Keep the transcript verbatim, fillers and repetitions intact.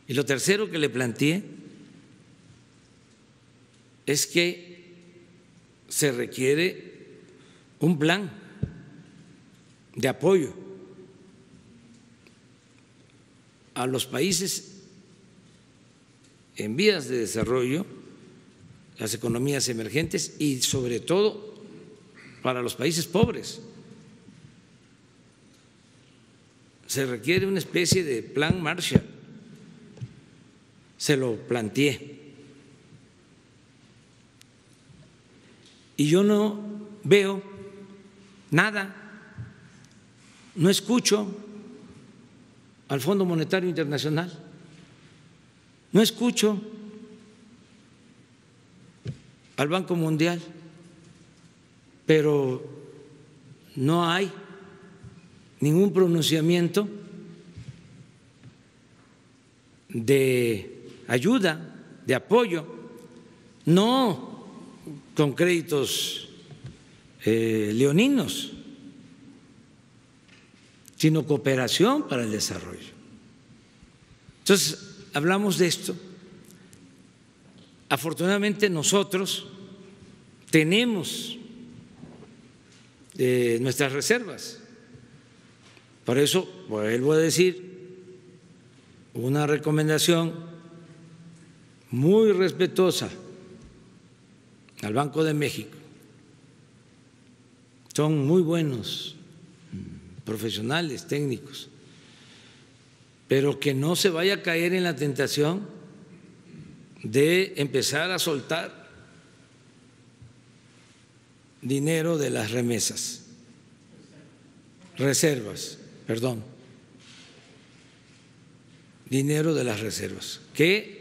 Y lo tercero que le planteé es que se requiere un plan de apoyo a los países en vías de desarrollo, las economías emergentes y sobre todo para los países pobres. Se requiere una especie de plan Marshall, se lo planteé. Y yo no veo nada, no escucho al Fondo Monetario Internacional, no escucho al Banco Mundial, pero no hay ningún pronunciamiento de ayuda, de apoyo, no con créditos eh, leoninos, sino cooperación para el desarrollo. Entonces, hablamos de esto. Afortunadamente nosotros tenemos eh, nuestras reservas. Por eso vuelvo a decir una recomendación muy respetuosa al Banco de México. Son muy buenos profesionales, técnicos, pero que no se vaya a caer en la tentación de empezar a soltar dinero de las remesas, reservas, perdón, dinero de las reservas, que